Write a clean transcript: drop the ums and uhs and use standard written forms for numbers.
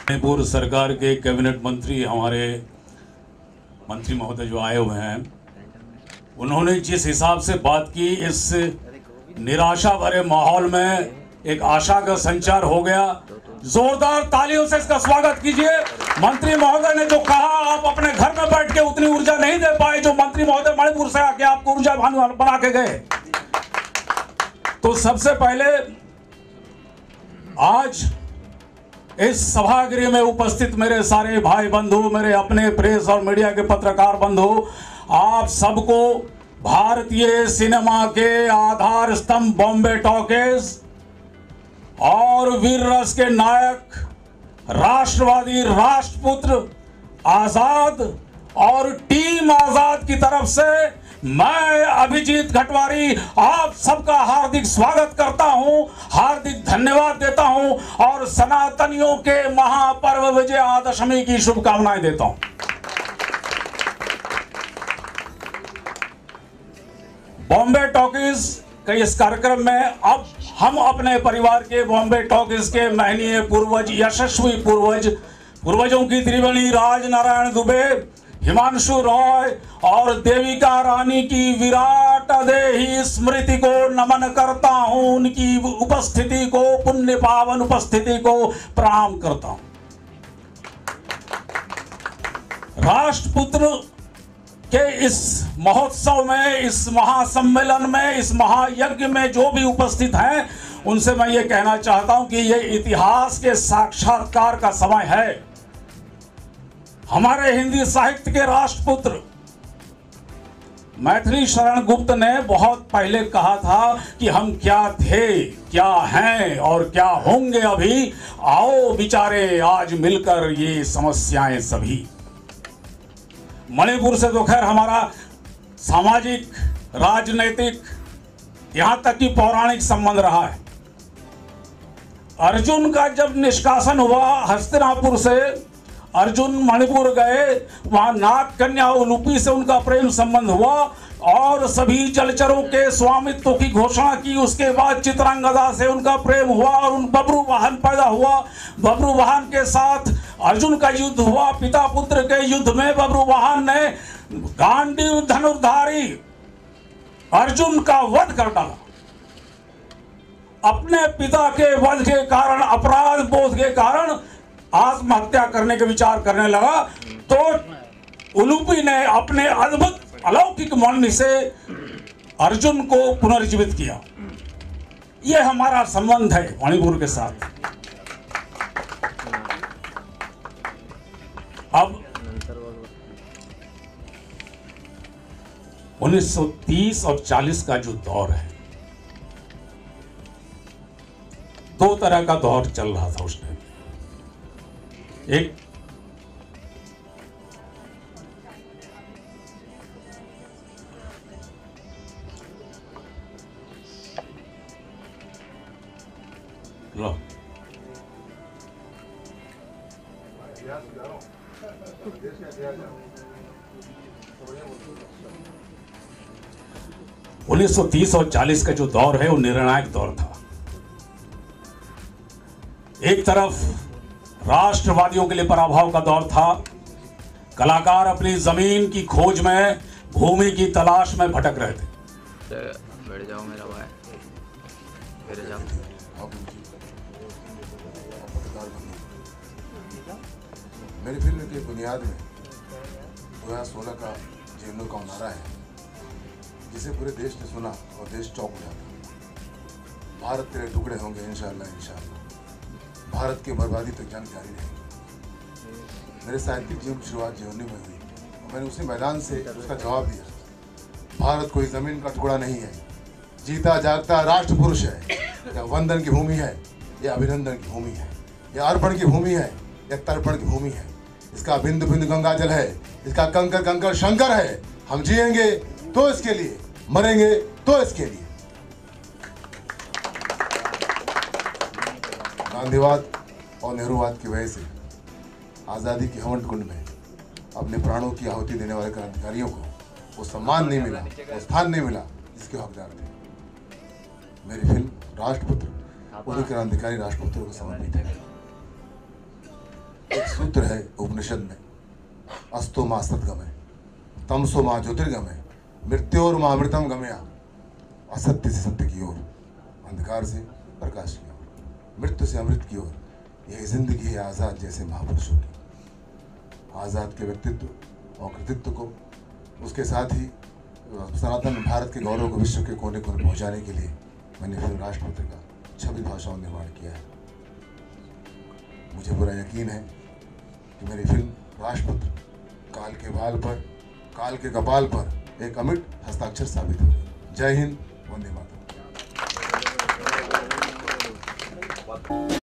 मणिपुर सरकार के कैबिनेट मंत्री हमारे मंत्री महोदय जो आए हुए हैं, उन्होंने जिस हिसाब से बात की, इस निराशा भरे माहौल में एक आशा का संचार हो गया। जोरदार तालियों से इसका स्वागत कीजिए। मंत्री महोदय ने जो कहा, आप अपने घर में बैठ के उतनी ऊर्जा नहीं दे पाए जो मंत्री महोदय मणिपुर से आके आपको ऊर्जा बना के गए। तो सबसे पहले आज इस सभागृह में उपस्थित मेरे सारे भाई बंधु, मेरे अपने प्रेस और मीडिया के पत्रकार बंधु, आप सबको भारतीय सिनेमा के आधार स्तंभ बॉम्बे टॉकीज और वीर रस के नायक राष्ट्रवादी राष्ट्रपुत्र आजाद और टीम आजाद की तरफ से मैं अभिजीत घटवारी आप सबका हार्दिक स्वागत करता हूं, हार्दिक धन्यवाद देता हूं और सनातनियों के महापर्व विजयादशमी की शुभकामनाएं देता हूं। बॉम्बे टॉकीज के इस कार्यक्रम में अब हम अपने परिवार के बॉम्बे टॉकीज के महनीय पूर्वज, यशस्वी पूर्वजों की त्रिवेणी राजनारायण दुबे, हिमांशु रॉय और देविका रानी की विराट देही स्मृति को नमन करता हूं। उनकी उपस्थिति को, पुण्य पावन उपस्थिति को प्रणाम करता हूं। राष्ट्रपुत्र के इस महोत्सव में, इस महासम्मेलन में, इस महायज्ञ में जो भी उपस्थित हैं, उनसे मैं ये कहना चाहता हूं कि ये इतिहास के साक्षात्कार का समय है। हमारे हिंदी साहित्य के राष्ट्रपुत्र मैथिली शरण गुप्त ने बहुत पहले कहा था कि हम क्या थे, क्या हैं और क्या होंगे अभी, आओ विचारे आज मिलकर ये समस्याएं सभी। मणिपुर से तो खैर हमारा सामाजिक, राजनीतिक, यहां तक कि पौराणिक संबंध रहा है। अर्जुन का जब निष्कासन हुआ हस्तिनापुर से, अर्जुन मणिपुर गए, वहां नाग कन्या उलूपी से उनका प्रेम संबंध हुआ और सभी जलचरों के स्वामित्व की घोषणा की। उसके बाद चित्रांगदा से उनका प्रेम हुआ और उन बब्रू वाहन पैदा हुआ। बब्रू वाहन के साथ अर्जुन का युद्ध हुआ। पिता पुत्र के युद्ध में बब्रू वाहन ने गांडीव धनुर्धारी अर्जुन का वध कर डाला। अपने पिता के वध के कारण, अपराध बोध के कारण आत्महत्या करने के विचार करने लगा, तो उलूपी ने अपने अद्भुत अलौकिक मन से अर्जुन को पुनर्जीवित किया। यह हमारा संबंध है मणिपुर के साथ। अब 1930 और 40 का जो दौर है, दो तरह का दौर चल रहा था उस टाइम। एक लो 1930 और 40 का जो दौर है वो निर्णायक दौर था। एक तरफ राष्ट्रवादियों के लिए पराभव का दौर था। कलाकार अपनी जमीन की खोज में, भूमि की तलाश में भटक रहे थे। बैठ जाओ मेरा भाई, बैठ जाओ। मेरी फिल्म की बुनियाद में 2016 का जेलों का नारा है, जिसे पूरे देश ने सुना और देश चौंक उठा। भारत तेरे टुकड़े होंगे इंशाअल्लाह इंशाअल्लाह, भारत की बर्बादी तक जंग जारी रहेगी। मेरे साहित्यिक जीवन की शुरुआत जीवनी में हुई और मैंने उसी मैदान से उसका जवाब दिया। भारत कोई ज़मीन का टुकड़ा नहीं है, जीता जागता राष्ट्र पुरुष है। यह वंदन की भूमि है, यह अभिनंदन की भूमि है, यह अर्पण की भूमि है, यह तर्पण की भूमि है। इसका बिंदु बिंदु गंगा जल है, इसका कंकर कंकर शंकर है। हम जिएंगे तो इसके लिए, मरेंगे तो इसके लिए। गांधीवाद और नेहरूवाद की वजह से आज़ादी की हवन कुंड में अपने प्राणों की आहुति देने वाले क्रांतिकारियों को वो सम्मान नहीं मिला, वो स्थान नहीं मिला जिसके हकदार थे। मेरी फिल्म राष्ट्रपुत्र उन्हीं क्रांतिकारी राष्ट्रपुत्रों को समर्पित है। सूत्र है उपनिषद में, अस्तो मा सद्गमय, तमसो मा ज्योतिर्गमय, मृत्योर मा अमृतम गमया। असत्य से सत्य की ओर, अंधकार से प्रकाश की ओर, मृत्यु से अमृत की ओर। यही जिंदगी है आज़ाद जैसे महापुरुषों की। आज़ाद के व्यक्तित्व और कृतित्व को, उसके साथ ही सनातन भारत के गौरव को विश्व के कोने कोने पहुंचाने के लिए मैंने फिल्म राष्ट्रपुत्र का 26 भाषाओं में निर्माण किया है। मुझे पूरा यकीन है कि मेरी फिल्म राष्ट्रपुत्र काल के बाल पर, काल के कपाल पर एक अमिट हस्ताक्षर साबित होगी। जय हिंद, वंदे मातरम।